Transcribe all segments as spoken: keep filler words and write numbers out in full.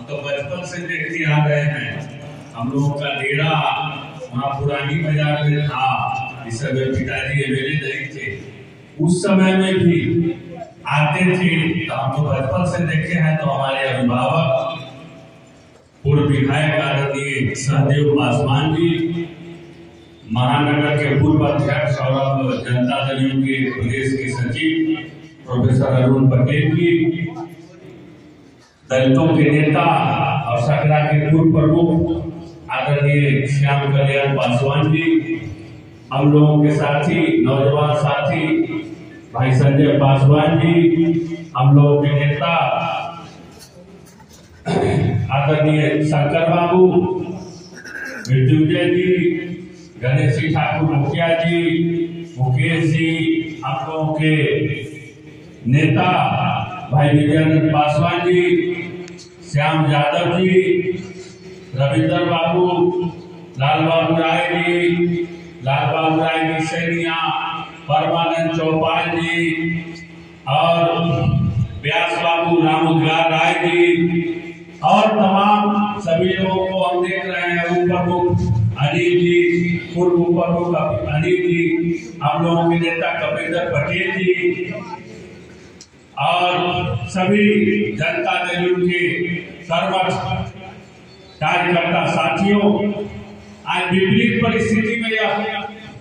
तो बचपन से देखते आ रहे हैं। हम लोगों का डेरा वहाँ पुरानी बाजार में था, इस समय पिताजी एमएलए नहीं थे, उस समय में भी आते थे। तो हम तो बचपन से देखे हैं। तो हमारे अभिभावक पूर्व विधायक आदरणीय सहदेव पासवान जी, महानगर के पूर्व अध्यक्ष और जनता दल के प्रदेश के सचिव प्रोफेसर अरुण पटेल जी, दलितों के नेता और सकरा के पूर्व प्रमुख आदरणीय श्याम कल्याण पासवान जी, हम लोगों के साथी नौजवान साथी भाई संजय पासवान जी, हम लोगों के नेता आदरणीय शंकर बाबू, मृत्युंजय जी, गणेश ठाकुर मुखिया जी, मुकेश जी, हम लोगों के नेता भाई विजयानंद पासवान जी, श्याम यादव जी, रविंदर बाबू, लाल बाबू राय जी, लाल बाबू राय जी सैनिया, परमानंद चौपाल जी और व्यास बाबू रामुद्गार राय जी और तमाम सभी लोगों को हम देख रहे हैं। उप प्रमुख अनिल जी, पूर्व उप प्रमुख अनिल जी, हम लोगों के नेता कपिंदर पटेल जी और सभी जनता दल के सर्वस्व कार्यकर्ता साथियों, आज विपरीत परिस्थिति में यह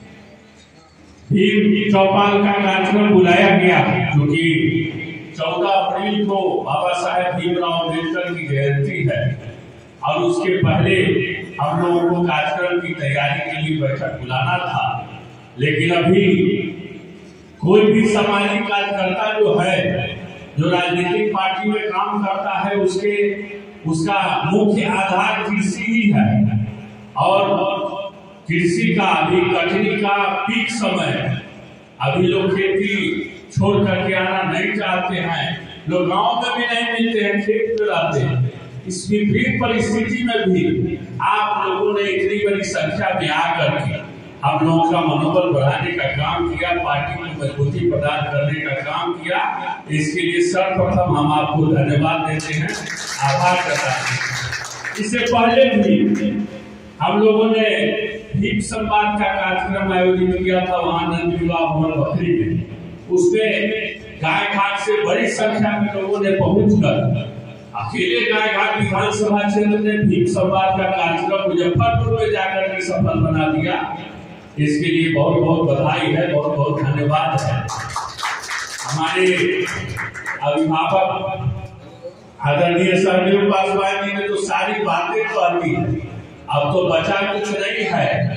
भीम चौपाल का कार्यक्रम बुलाया गया, क्योंकि चौदह अप्रैल को बाबा साहेब भीमराव अम्बेडकर की जयंती है और उसके पहले हम लोगों को कार्यक्रम की तैयारी के लिए बैठक बुलाना था। लेकिन अभी कोई भी सामाजिक कार्यकर्ता जो है, जो राजनीतिक पार्टी में काम करता है, उसके उसका मुख्य आधार कृषि ही है और कृषि का अभी कटनी का पीक समय है। अभी लोग खेती छोड़ करके आना नहीं चाहते हैं, लोग गांव में भी नहीं मिलते हैं, खेत में रहते हैं। इस विपरीत परिस्थिति में भी आप लोगों ने इतनी बड़ी संख्या में आकर के हम लोगों का मनोबल बढ़ाने का काम किया, पार्टी को मजबूती प्रदान करने का काम किया। इसके लिए सर्वप्रथम हम आपको धन्यवाद देते हैं, आभार करते हैं। इससे पहले भी हम लोगों ने भीम संवाद का कार्यक्रम आयोजित किया था वहां नंद विवाह भवन बखरी में। उसमें गाय घाट से बड़ी संख्या में लोगों ने पहुंचकर अकेले गाय घाट विधानसभा क्षेत्र में भीम संवाद का कार्यक्रम मुजफ्फरपुर में जाकर के सफल बना दिया। इसके लिए बहुत बहुत बधाई है, बहुत बहुत धन्यवाद है। हमारे अभिभावक आदरणीय सहदेव पासवान जी ने तो सारी बातें तो आती है, अब तो बचा कुछ नहीं है।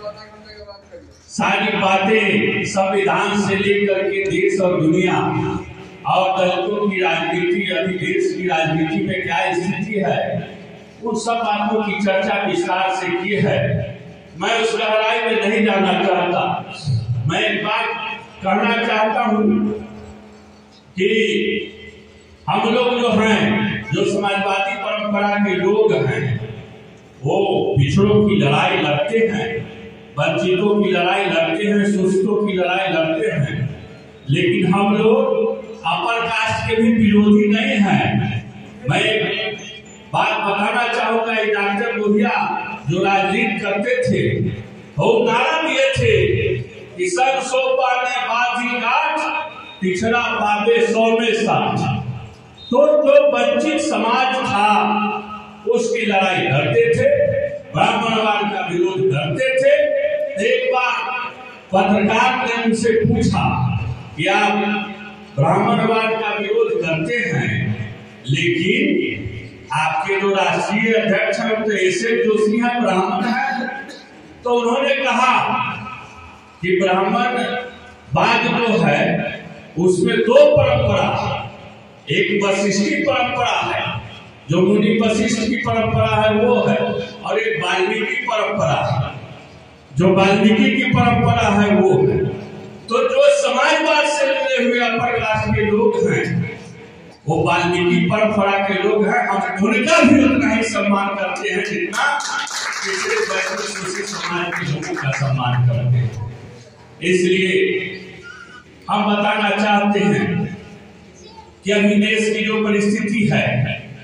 सारी बातें संविधान से लेकर के देश और दुनिया और दलितों की राजनीति, अभी देश की राजनीति में क्या स्थिति है, उन सब बातों की चर्चा विस्तार से की है। मैं उस गहराई में नहीं जाना चाहता। मैं एक बात कहना चाहता हूँ कि हम लोग जो हैं, जो समाजवादी परंपरा के लोग हैं, वो पिछड़ों की लड़ाई लड़ते हैं, वंचितों की लड़ाई लड़ते हैं, शोषितों की लड़ाई लड़ते हैं। लेकिन हम लोग अपर कास्ट के भी विरोधी नहीं हैं। मैं बात बताना चाहूंगा, डॉक्टर बुढ़िया जो राजनीति करते थे, वो नारा दिए थे कि सर सौ पाने बाजी गाठ, पिछड़ा पाते सौ में साठ। तो जो वंचित समाज था उसकी लड़ाई लड़ते थे, ब्राह्मणवाद का विरोध करते थे। एक बार पत्रकार ने उनसे पूछा कि आप ब्राह्मणवाद का विरोध करते हैं, लेकिन आपके जो राष्ट्रीय अध्यक्ष हैं तो ऐसे जोशी हैं, ब्राह्मण हैं। तो उन्होंने कहा कि ब्राह्मणवाद जो है उसमें दो परंपरा है, एक वशिष्ठी परंपरा है जो मुनि वशिष्ठ की परंपरा है वो है, और एक वाल्मीकि परंपरा है जो वाल्मीकि की परंपरा है वो है। तो जो समाजवाद से जुड़े हुए अपर कास्ट के लोग हैं वो वाल्मीकि परंपरा के लोग हैं। हम उनका भी उतना ही सम्मान करते हैं जितना पिछड़े वर्ग समाज के लोगों का सम्मान करते हैं। इसलिए हम बताना चाहते हैं कि अभी देश की जो परिस्थिति है,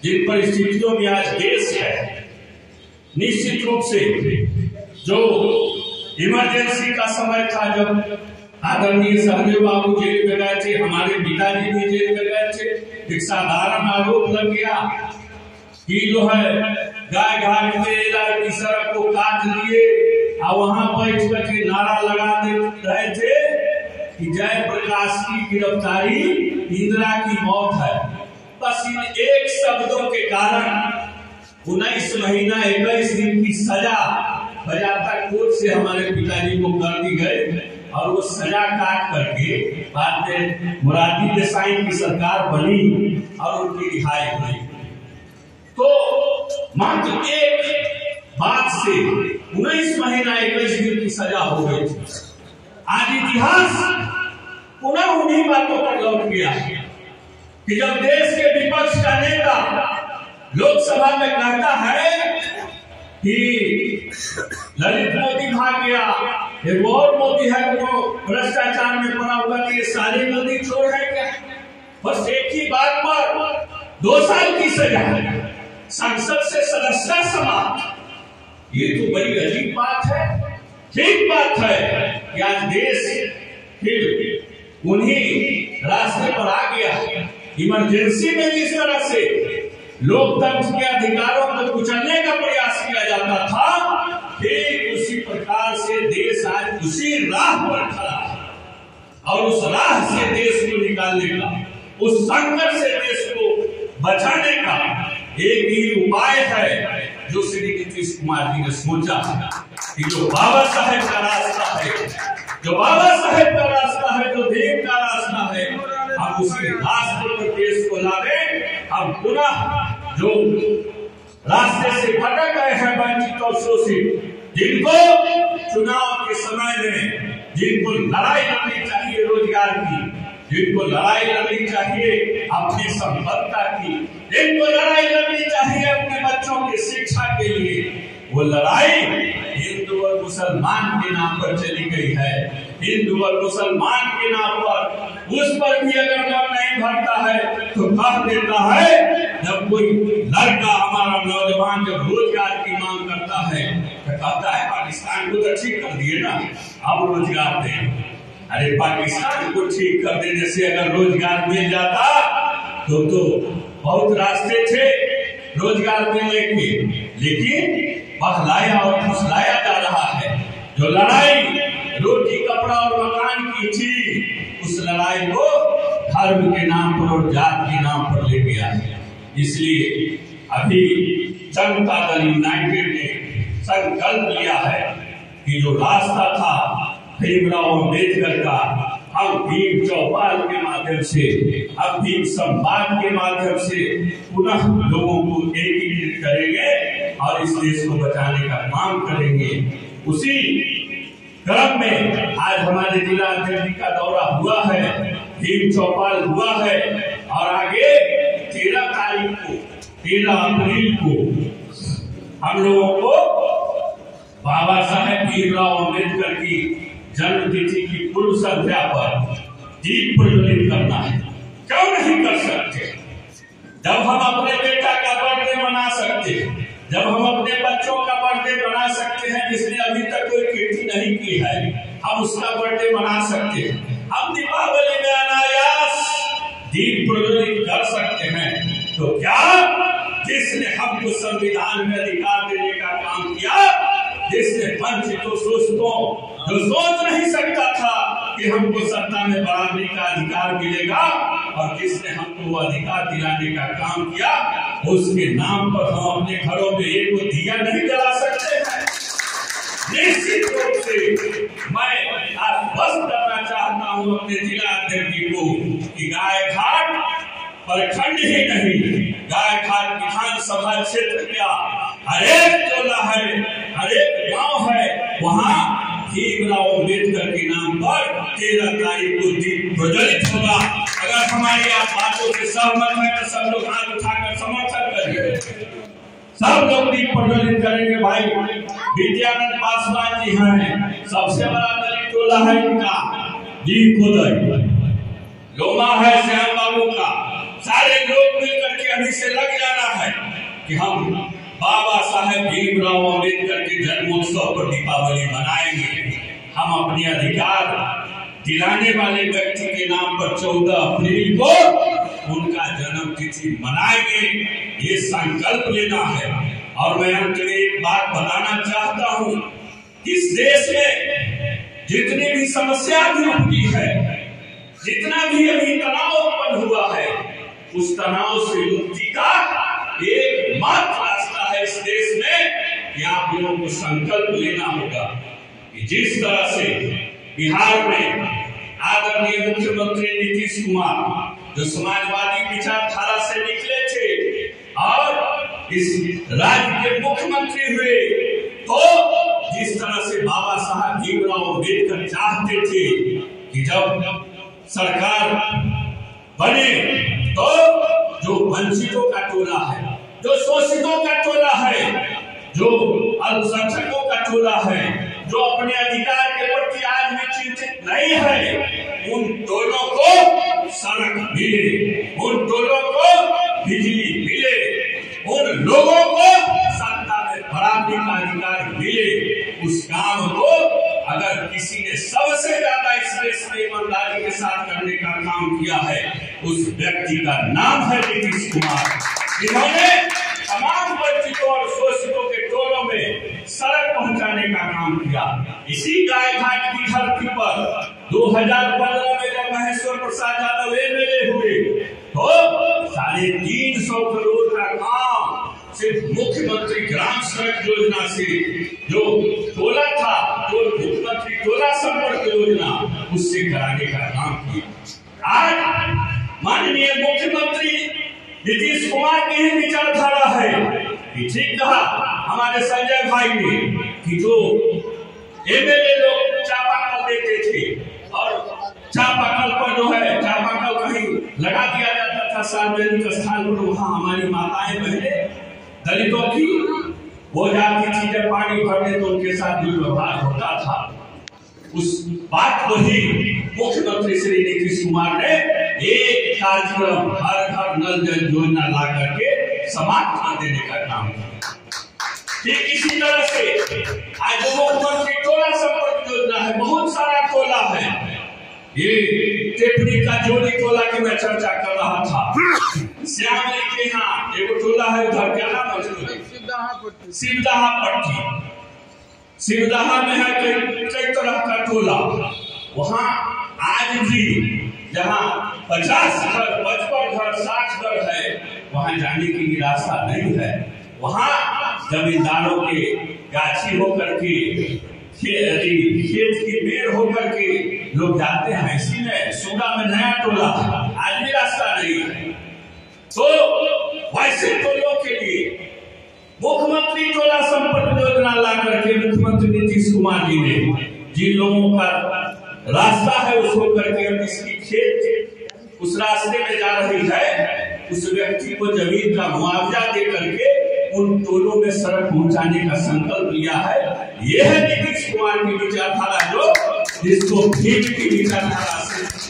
जिन परिस्थितियों में आज देश है, निश्चित रूप से जो इमरजेंसी का समय था, जब आदरणीय सहदेव बाबू जेल में गए थे, हमारे पिताजी भी जेल में गए थे, एक साधारण आरोप लग गया कि जो है गाय घाट में की सड़क को काट लिए और वहां बैठ करके नारा लगा दे रहे थे कि जयप्रकाश की गिरफ्तारी इंदिरा की मौत है। बस इन एक शब्दों के कारण उन्नीस महीना इक्कीस दिन की सजा बजाता कोर्ट से हमारे पिताजी को कर दी गई और वो सजा काट करके बाद में मुरारजी देसाई की सरकार बनी और उनकी रिहाई हुई। तो मात्र एक बात से उन्नीस महीना इक्कीस दिन की सजा हो गई थी। आज इतिहास पुनः उन्हीं बातों पर लौट गया कि जब देश के विपक्ष का नेता लोकसभा में कहता है कि ललित मोदी भाग गया, एक और मोदी है वो भ्रष्टाचार में पड़ा हुआ, कि ये सारे मोदी चोर है क्या? बस एक ही बात पर दो साल की सजा, संसद से सदस्यता समाप्त। ये तो बड़ी अजीब बात है। ठीक बात है कि आज देश फिर उन्हीं रास्ते पर आ गया। इमरजेंसी में इस तरह से लोकतंत्र के अधिकारों को कुचलने का प्रयास किया जाता था, ठीक उसी प्रकार से देश आज उसी राह पर खड़ा है और उस राह से देश को निकालने का, उस संकट से देश को बचाने का एक ही उपाय है जो श्री नीतीश कुमार जी ने सोचा कि जो बाबा साहेब का रास्ता है, जो बाबा साहेब का रास्ता है, जो देव का रास्ता है, हम उसी रास्ते पर देश को लावे। हम पुनः जो रास्ते से भटक गए हैं वंचित और शोषित, जिनको चुनाव के समय में जिनको लड़ाई लड़नी चाहिए रोजगार की, जिनको लड़ाई लड़नी चाहिए अपनी संपत्ति की, जिनको लड़ाई लड़नी चाहिए अपने बच्चों की शिक्षा के लिए, वो लड़ाई हिंदू और मुसलमान के नाम पर चली गई है। हिंदू और मुसलमान के नाम पर उस पर भी अगर मन नहीं भरता है तो कह देता है, जब कोई लड़का हमारा नौजवान जब रोजगार की मांग करता है तो कहता है पाकिस्तान को तो ठीक कर दिए ना, अब रोजगार दें। अरे पाकिस्तान को ठीक कर देने से अगर रोजगार मिल जाता तो तो बहुत रास्ते थे रोजगार मिलने के, लेकिन बहलाया और फुसलाया जा रहा है। जो लड़ाई रोटी कपड़ा और मकान की थी, उस लड़ाई को धर्म के नाम पर और जात के नाम पर ले गया है। इसलिए अभी जनता दल यूनाइटेड ने संकल्प लिया है कि जो रास्ता था भीमराव अम्बेडकर का, हम भीम चौपाल के माध्यम से, हम भीम संवाद के माध्यम से पुनः लोगों को एकीकृत करेंगे और इस देश को बचाने का काम करेंगे। उसी क्रम में आज हमारे जिला अध्यक्ष का दौरा हुआ है, भीम चौपाल हुआ है और आगे तेरह तारीख को, तेरह अप्रैल को हम लोगों को बाबा साहेब भीमराव अम्बेडकर की जन्म तिथि की पूर्व संध्या पर दीप प्रज्वलित करना है। क्यों नहीं कर सकते? जब हम अपने बेटा का बर्थडे मना सकते हैं, जब हम अपने बच्चों का बर्थडे मना सकते हैं जिसने अभी तक कोई कीर्ति नहीं की है, हम उसका बर्थडे मना सकते हैं। हम दीपावली में अनायास दीप प्रज्वलित कर सकते हैं। तो क्या जिसने हमको संविधान में अधिकार देने का काम किया, जिसने वंचितों शोषितों जो सोच नहीं सकता था कि हमको सत्ता में बराबरी का अधिकार मिलेगा और जिसने हमको वो अधिकार दिलाने का काम किया, उसके नाम पर हम अपने घरों में एक दिया नहीं जला सकते हैं। निश्चित रूप से मैं आश्वस्त करना चाहता हूँ अपने जिला अध्यक्ष जी को कि गाय घाट प्रखंड ही नहीं, गाय घाट विधानसभा क्षेत्र का हरेक टोला है, हरेक गांव है, वहाँ भीमराव अम्बेडकर के नाम पर तेरह तारीख को दीप प्रज्वलित होगा। अगर हमारी आप बातों से सहमत है तो सब लोग हाथ उठाकर समर्थन करेंगे, सब लोग दीप प्रज्वलित करेंगे। भाई विद्यानंद पासवान जी हैं, सबसे बड़ा दलित टोला है इनका, दीप उदय लोमा है श्याम बाबू का, सारे लोग मिलकर के अभी से लग जाना है कि हम बाबा साहेब भीमराव अम्बेडकर के जन्मोत्सव पर दीपावली मनाएंगे। हम अपने अधिकार दिलाने वाले व्यक्ति के नाम पर चौदह अप्रैल को उनका जन्म तिथि मनाएंगे, ये संकल्प लेना है। और मैं अंत में एक बात बताना चाहता हूँ, इस देश में जितनी भी समस्या भी उपजी है, जितना भी अभी तनाव उत्पन्न हुआ है, उस तनाव से मुक्ति का एकमात्र रास्ता है इस देश में कि आप लोगों को संकल्प लेना होगा कि जिस तरह से बिहार में आदरणीय मुख्यमंत्री नीतीश कुमार जो समाजवादी विचारधारा से निकले थे और इस राज्य के मुख्यमंत्री हुए, तो जिस तरह से बाबा साहब भीमराव अम्बेडकर चाहते थे कि जब सरकार बने तो जो वंचितों का टोला है, जो शोषितों का टोला है, जो अल्पसंख्यकों का टोला है, जो अपने अधिकार के प्रति आज भी चिंतित नहीं है, उन टोलों को सड़क मिले, उन टोलों को बिजली मिले, उन लोगों को सत्ता में बराबरी का अधिकार मिले। उस काम को अगर किसी ने सबसे ज्यादा इस देश में ईमानदारी के साथ करने का काम किया है, उस व्यक्ति का नाम है नीतीश कुमार, जिन्होंने तमाम वंचितों और शोषितों के टोलों में सड़क पहुंचाने का काम किया। इसी गाय घाट की धरती पर दो हजार पंद्रह में जब महेश्वर प्रसाद यादव एमएलए हुए तो साढ़े तीन सौ करोड़ का काम सिर्फ मुख्यमंत्री ग्राम सड़क योजना से, जो टोला था, जो मुख्यमंत्री टोला संपर्क योजना, उससे कराने का काम किया। आज माननीय मुख्यमंत्री नीतीश कुमार की ही विचारधारा है कि ठीक कहा हमारे संजय भाई ने कि जो एमएलए लोग चापाकल देते थे और चापाकल पर जो है चापाकल कहीं लगा दिया जाता था सार्वजनिक स्थान पर, वहाँ हमारी माताएं बहनें दलितों की वो जाती थी, जब पानी भरने तो उनके साथ दुर्व्यवहार होता था। उस बात को ही मुख्यमंत्री श्री नीतीश कुमार ने एक कार्यक्रम हर घर नल जल योजना ला करके समाप्त कर देने का काम किया। ठीक इसी तरह से आज मुख्यमंत्री टोला संपर्क योजना है, बहुत सारा टोला है। ये टेपरी का जोड़ी टोला की मैं चर्चा कर रहा था, श्याम के यहाँ एक टोला है, उधर क्या नाम है, शिवदाहा पट्टी, शिवदाहा में है कई कई तरह का टोला। वहाँ आज भी जहाँ पचास घर, पचपन घर, साठ घर है, वहाँ जाने के लिए रास्ता नहीं है। वहाँ जमींदारों के गाछी होकर के खेत की मेड़ होकर के लोग जाते हैं। इसी में सूडा में नया टोला आज भी रास्ता नहीं है। तो वैसे टोलों के लिए मुख्यमंत्री टोला संपर्क योजना ला करके मुख्यमंत्री नीतीश कुमार जी ने जिन लोगों का रास्ता है उसको करके जिसकी खेत उस रास्ते में जा रही है, उस व्यक्ति को जमीन का मुआवजा दे करके उन टोलों में सड़क पहुंचाने का संकल्प लिया है। यह है नीतीश कुमार की विचारधारा, जो जिसको भीम की विचारधारा से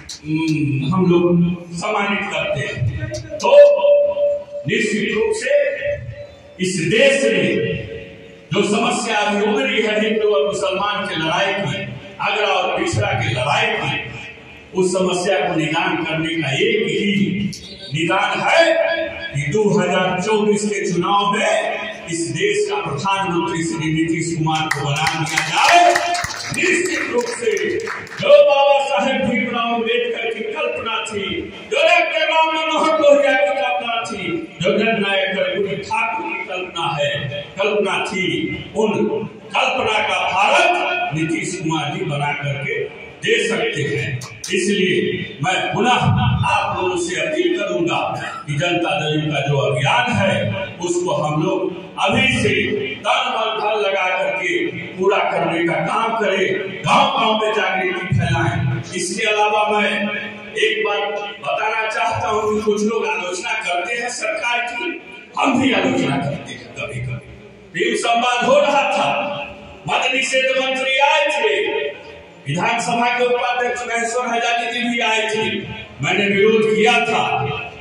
हम लोग सम्मानित करते हैं। तो निश्चित रूप से इस देश में जो समस्या अभी उभरी है हिंदू और मुसलमान की लड़ाई की, आगरा और पिछड़ा की लड़ाई की, उस समस्या को निदान करने का एक ही निदान है कि दो हजार चौबीस के चुनाव में इस देश का प्रधानमंत्री श्री नीतीश कुमार को बना दिया जाए। निश्चित रूप से जो बाबा साहेब भीमराव अम्बेडकर की कल्पना थी, जो डॉक्टर राम मनोहर लोहिया की कल्पना थी, जो जननायक कर्पूरी ठाकुर की कल्पना है, कल्पना थी, उन कल्पना का भारत नीतीश कुमार जी बना करके दे सकते हैं। इसलिए मैं पुनः आप लोगों से अपील करूंगा कि जनता दल का जो अभियान है उसको हम लोग अभी से तन मन धन लगा करके पूरा करने का काम करें, गांव गांव में जागृति फैलाएं। इसके अलावा मैं एक बात बताना चाहता हूं कि कुछ लोग आलोचना करते हैं सरकार की, हम भी आलोचना करते हैं कभी कभी। भीम संवाद हो रहा था, मद निषेध मंत्री आए थे, विधानसभा के उपाध्यक्ष महेश्वर हजारी जी भी आए थे। मैंने विरोध किया था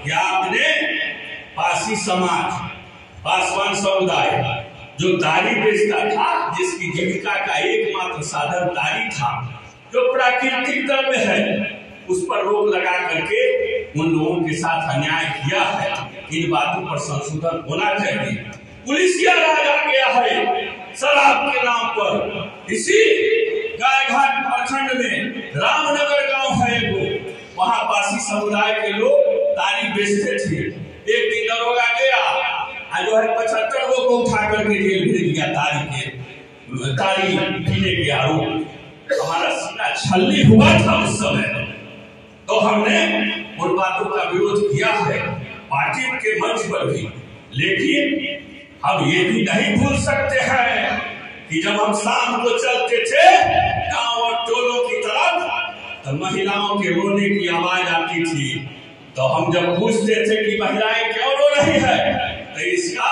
कि आपने पासी समाज, पासवान समुदाय जो दाढ़ी बेचता था, जिसकी जीविका का एकमात्र साधन दाढ़ी था, जो प्राकृतिक द्रव्य है, उस पर रोक लगा करके उन लोगों के साथ अन्याय किया है। इन बातों पर संशोधन होना चाहिए। पुलिसिया राज आ गया है शराब के नाम पर। इसी गायघाट प्रखंड में रामनगर गांव है वो, वहां पासी समुदाय के लोग तारी बेचते थे। एक दिन दरोगा गया, जो है पचहत्तर गो को उठा करके जेल भेज दिया तारी के तारी पीने के आरोप। हमारा सीना छलनी हुआ था उस समय, तो हमने उन बातों का विरोध किया है पार्टी के मंच पर भी। लेकिन हम ये भी नहीं भूल सकते हैं कि जब हम शाम को चलते थे गांव और टोलों की तरफ, तो महिलाओं के रोने की आवाज आती थी। तो हम जब पूछते थे कि महिलाएं क्यों रो रही है, तो इसका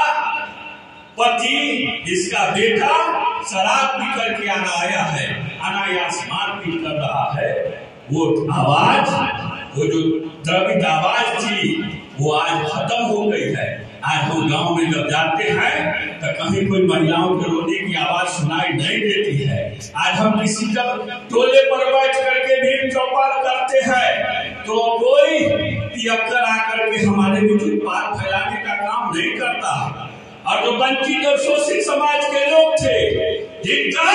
पति, इसका बेटा शराब पी करके आया है, अनायास मारपीट कर रहा है। वो आवाज, वो जो द्रवित आवाज थी, वो आज खत्म हो गई है। आज हम गांव में जब जाते हैं तो कहीं कोई महिलाओं के रोने की आवाज सुनाई नहीं देती है। आज हम किसी जब टोले पर बैठ करके भी चौपाल करते हैं तो कोई पियक्कर आकर के हमारे बीच बात फैलाने का काम नहीं करता। और जो वंचित और शोषित समाज के लोग थे, जिनका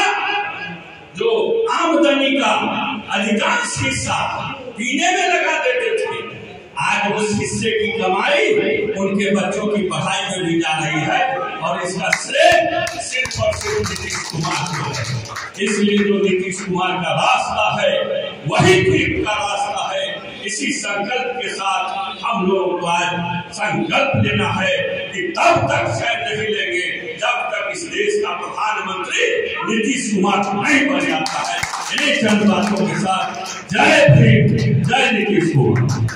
जो आमदनी का अधिकांश हिस्सा पीने में लगा देते थे, आज उस हिस्से की कमाई उनके बच्चों की पढ़ाई में भी जा रही है। और इसका श्रेय सिर्फ और सिर्फ नीतीश कुमार को है। इसलिए जो नीतीश कुमार का रास्ता है वही ठीक का रास्ता है। इसी संकल्प के साथ हम लोगों को आज संकल्प लेना है कि तब तक चैन नहीं लेंगे जब तक इस देश का प्रधानमंत्री नीतीश कुमार नहीं बन जाता है। इन्हीं चंद बातों के साथ जय भीम, जय नीतीश कुमार।